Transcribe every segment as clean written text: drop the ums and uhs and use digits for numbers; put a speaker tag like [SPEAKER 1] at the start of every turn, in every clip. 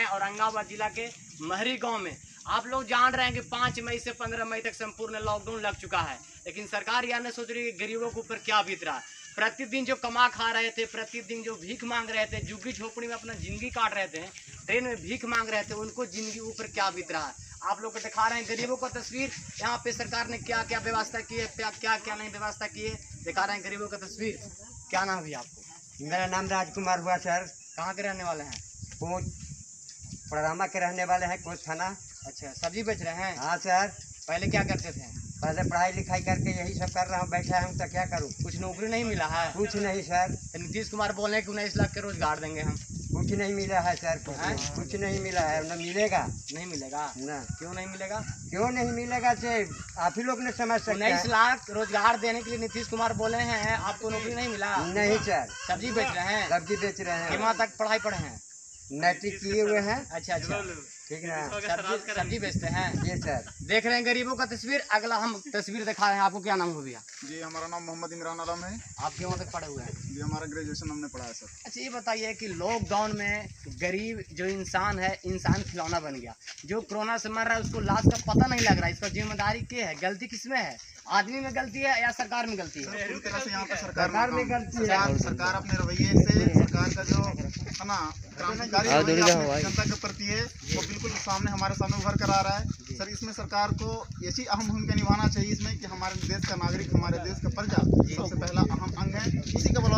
[SPEAKER 1] औरंगाबाद जिला के महरी गांव में। आप लोग जान रहे हैं कि 5 मई से 15 मई तक संपूर्ण लॉकडाउन लग चुका है, लेकिन सरकार यह नहीं सोच रही कि गरीबों के ऊपर क्या बीत रहा है। प्रतिदिन जो कमा खा रहे थे, प्रतिदिन जो भीख मांग रहे थे, झुग्गी झोपड़ी में अपना जिंदगी काट रहे थे, ट्रेन में भीख मांग रहे थे, उनको जिंदगी ऊपर क्या बीत रहा है। आप लोग को दिखा रहे हैं गरीबों का तस्वीर। यहाँ पे सरकार ने क्या क्या व्यवस्था की है, क्या क्या नहीं व्यवस्था की है, दिखा रहे हैं गरीबों का तस्वीर। क्या नाम है आपको?
[SPEAKER 2] मेरा नाम राजकुमार हुआ सर।
[SPEAKER 1] कहाँ के रहने वाले हैं?
[SPEAKER 2] कोच पड़रामा के रहने वाले हैं, कोच थाना।
[SPEAKER 1] अच्छा, सब्जी बेच रहे हैं?
[SPEAKER 2] हाँ सर।
[SPEAKER 1] पहले क्या करते थे?
[SPEAKER 2] पहले पढ़ाई लिखाई करके यही सब कर रहा हूँ, बैठा हूँ तो क्या करूँ।
[SPEAKER 1] कुछ नौकरी नहीं मिला है?
[SPEAKER 2] कुछ नहीं सर।
[SPEAKER 1] तो नीतीश कुमार बोल रहे हैं कि 19 लाख के रोजगार देंगे हम।
[SPEAKER 2] कुछ नहीं मिला है सर, कुछ नहीं मिला है। न मिलेगा।
[SPEAKER 1] नहीं मिलेगा
[SPEAKER 2] ना।
[SPEAKER 1] क्यों नहीं मिलेगा?
[SPEAKER 2] क्यों नहीं मिलेगा से आप ही लोग ने समझ सकते हैं।
[SPEAKER 1] 19 लाख रोजगार देने के लिए नीतीश कुमार बोले हैं, आपको नौकरी नहीं मिला?
[SPEAKER 2] नहीं सर।
[SPEAKER 1] सब्जी बेच रहे हैं?
[SPEAKER 2] सब्जी बेच रहे हैं।
[SPEAKER 1] कितना तक पढ़ाई पढ़े हैं?
[SPEAKER 2] मैट्रिक किए हुए हैं।
[SPEAKER 1] अच्छा अच्छा,
[SPEAKER 2] ठीक ना।
[SPEAKER 1] सब्जी बेचते हैं?
[SPEAKER 2] जी सर।
[SPEAKER 1] देख रहे हैं गरीबों का तस्वीर। अगला हम तस्वीर दिखा रहे हैं। आपको क्या नाम हो भैया?
[SPEAKER 3] जी, हमारा नाम मोहम्मद इमरान आलम है।
[SPEAKER 1] आप क्यों तक पढ़े हुए हैं?
[SPEAKER 3] जी, हमारा ग्रेजुएशन हमने पढ़ा है सर।
[SPEAKER 1] अच्छा, ये बताइए कि लॉकडाउन में गरीब जो इंसान है, इंसान खिलौना बन गया। जो कोरोना से मर रहा है उसको लाश का पता नहीं लग रहा है। इसका जिम्मेदारी क्या है? गलती किसमें है? आदमी में गलती है या सरकार में गलती है?
[SPEAKER 3] पूरी तरह से यहाँ पे सरकार
[SPEAKER 2] में गलती है।
[SPEAKER 3] सरकार अपने रवैये से, सरकार का जो है ना क्रांतिकारी रवैया अपने जनता के प्रति है, वो बिल्कुल सामने हमारे सामने उभर कर आ रहा है। सर, इसमें सरकार को ऐसी अहम भूमिका निभाना चाहिए इसमें कि हमारे देश का नागरिक, हमारे देश का प्रजा सबसे पहला अहम अंग है। इसी का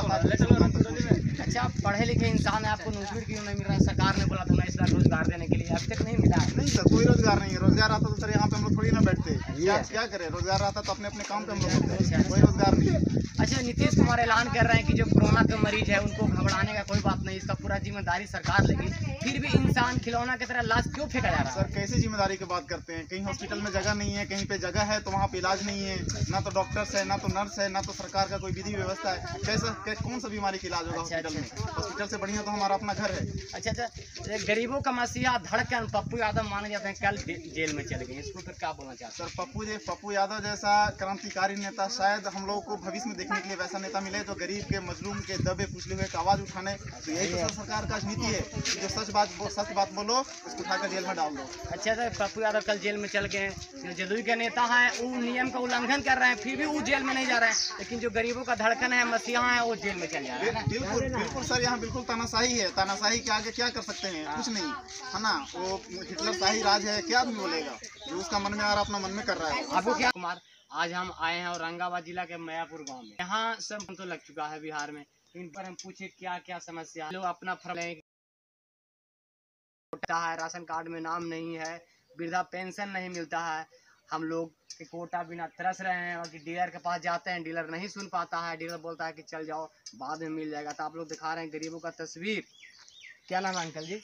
[SPEAKER 3] बदौलत।
[SPEAKER 1] अच्छा, आप पढ़े लिखे इंसान है, आपको नौकरी क्यों नहीं मिल रहा है? सरकार ने बोला था 19 लाख रोजगार देने के लिए, अभी तक नहीं मिला है।
[SPEAKER 3] नहीं सर, कोई रोजगार नहीं है। रोजगार आता तो सर यहाँ पे हम लोग थोड़ी ना बैठते। क्या करें, रोजगार आता तो अपने अपने काम पे हम लोग होते हैं। कोई रोजगार नहीं है।
[SPEAKER 1] अच्छा, नीतीश कुमार ऐलान कर रहे हैं कि जो कोरोना के मरीज है उनको घबराने का कोई बात नहीं, इसका पूरा जिम्मेदारी सरकार लेगी। फिर भी इंसान खिलौना की तरह लाश क्यों फेंका जा रहा है?
[SPEAKER 3] सर, कैसे जिम्मेदारी की बात करते हैं? कहीं हॉस्पिटल में जगह नहीं है, कहीं पे जगह है तो वहाँ पे इलाज नहीं है, ना तो डॉक्टर्स है, ना तो नर्स है, ना तो सरकार का कोई विधि व्यवस्था है। कैसे कौन सा बीमारी का इलाज होगा हॉस्पिटल में? हॉस्पिटल से बढ़िया तो हमारा अपना घर है।
[SPEAKER 1] अच्छा अच्छा, गरीबों का मसीहा धड़कन पप्पू यादव माने जाते हैं, कल जेल में चले गए। इसको फिर क्या बोलना चाहते हैं?
[SPEAKER 3] सर, पप्पू यादव जैसा क्रांतिकारी नेता शायद हम लोगों को भविष्य में देखने के लिए वैसा नेता मिले जो गरीब के, मजलूम के, दबे कुचले हुए का आवाज उठाने। तो यही तो सरकार का नीति है कि जो सच बात बोलो उसको उठाकर जेल में डाल दो।
[SPEAKER 1] अच्छा सर, पप्पू यादव कल जेल में चल गए। जो जदयू के नेता हैं वो नियम का उल्लंघन कर रहे हैं, फिर भी वो जेल में नहीं जा रहे हैं, लेकिन जो गरीबों का धड़कन है, मसीहा है, वो जेल में चल जा रहे हैं।
[SPEAKER 3] बिल्कुल सर, यहाँ बिल्कुल तानाशाही है। तानाशाही के आगे क्या कर सकते हैं? कुछ नहीं है ना। वो हिटलर शाही राज है, क्या आदमी बोलेगा? जो उसका मन में आ रहा अपना मन में कर रहा है।
[SPEAKER 1] आपको क्या कुमार, आज हम आए हैं औरंगाबाद जिला के मैयापुर गांव में। यहाँ सब तो लग चुका है बिहार में, इन पर हम पूछे क्या क्या समस्या। लोग अपना फर्क है, राशन कार्ड में नाम नहीं है, वृद्धा पेंशन नहीं मिलता है, हम लोग के कोटा बिना तरस रहे हैं, और कि डीलर के पास जाते हैं, डीलर नहीं सुन पाता है, डीलर बोलता है कि चल जाओ बाद में मिल जाएगा। तो आप लोग दिखा रहे हैं गरीबों का तस्वीर। क्या नाम है अंकल जी?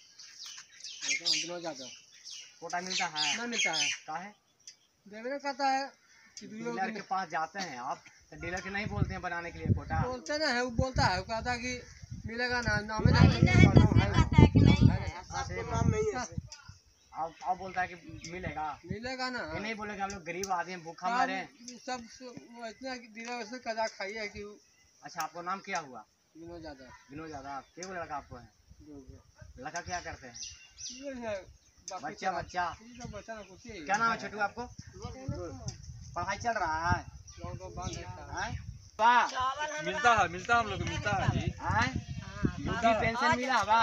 [SPEAKER 1] कोटा मिलता है?
[SPEAKER 4] ना मिलता है।
[SPEAKER 1] क्या है?
[SPEAKER 4] देवरे कहता है कि
[SPEAKER 1] डीलर के पास जाते हैं आप, तो डीलर के नहीं बोलते हैं बनाने के लिए कोटा?
[SPEAKER 4] बोलते ना है, वो बोलता है, वो कहता है कि मिलेगा ना, नाम
[SPEAKER 1] अब बोलता है कि मिलेगा
[SPEAKER 4] ना।
[SPEAKER 1] ये नहीं बोलेगा, हम लोग गरीब आदमी भूखा मरे।
[SPEAKER 4] सब इतना दिला वैसे कदा खाई है कि।
[SPEAKER 1] अच्छा, आपको नाम क्या हुआ?
[SPEAKER 4] विनोद यादव।
[SPEAKER 1] विनोद यादव। क्या लड़का आपको है? लड़का क्या करते हैं? बच्चा क्या नाम है छोटू आपको? पढ़ाई चल रहा है?
[SPEAKER 5] मिलता है हम लोग को मिलता है जी।
[SPEAKER 1] पेंशन मिला बा?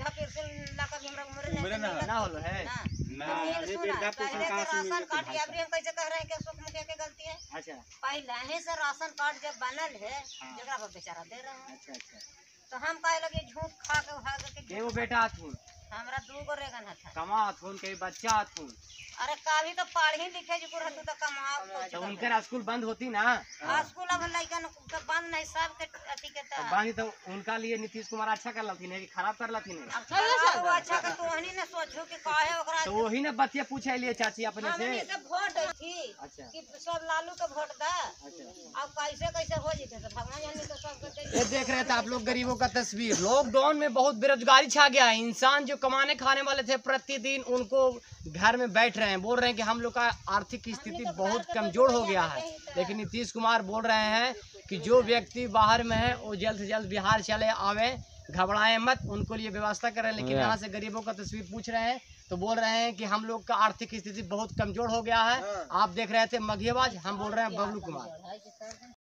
[SPEAKER 5] मेरे
[SPEAKER 1] ना होलो है
[SPEAKER 5] ना।
[SPEAKER 6] राशन कार्ड कैसे कह रहे हैं कि अशोक मुखिया की गलती है?
[SPEAKER 1] अच्छा,
[SPEAKER 6] पहले ही से राशन कार्ड जब बनल है, जगह पर बेचारा दे रहे हैं।
[SPEAKER 1] अच्छा अच्छा,
[SPEAKER 6] तो हम कहे लगे झूठ खा के भाग के।
[SPEAKER 1] एगो बेटा हथुन,
[SPEAKER 6] हमरा 2 गो रेगन था।
[SPEAKER 1] कमा हथुन के बच्चा हथुन।
[SPEAKER 6] अरे काभी तो पढ़ी लिखे जो रहतु तो कमाओ।
[SPEAKER 1] तो उनकर स्कूल बंद होती ना?
[SPEAKER 6] स्कूल अब लइकन के बंद नहीं, सब के अथी के
[SPEAKER 1] तो बंद, तो उनका लिए नीतीश कुमार अच्छा कर लथिन है कि खराब कर लथिन है?
[SPEAKER 6] अब अच्छा के तो वही ने सोचो कि काहे ओकरा।
[SPEAKER 1] तो वही ने बतिया पूछे लिए चाची अपने से।
[SPEAKER 6] हमनी के वोट दै थी
[SPEAKER 1] अच्छा,
[SPEAKER 6] कि सब लालू के वोट दा।
[SPEAKER 1] अच्छा,
[SPEAKER 6] अब कैसे हो जेते तो भगवान जाने तो सब के।
[SPEAKER 1] ये देख रहे थे आप लोग गरीबों का तस्वीर। लॉकडाउन में बहुत बेरोजगारी छा गया है। इंसान जो कमाने खाने वाले थे प्रतिदिन उनको घर में बैठ रहे हैं, बोल रहे हैं कि हम लोग का आर्थिक स्थिति बहुत कमजोर हो गया है। लेकिन नीतीश कुमार बोल रहे हैं कि जो व्यक्ति बाहर में है वो जल्द से जल्द बिहार चले आवे, घबराएं मत, उनको लिए व्यवस्था करें। लेकिन यहाँ से गरीबों का तस्वीर पूछ रहे हैं तो बोल रहे हैं कि हम लोग का आर्थिक स्थिति बहुत कमजोर हो गया है। आप देख रहे थे मघेबाज, हम बोल रहे हैं बबलू कुमार।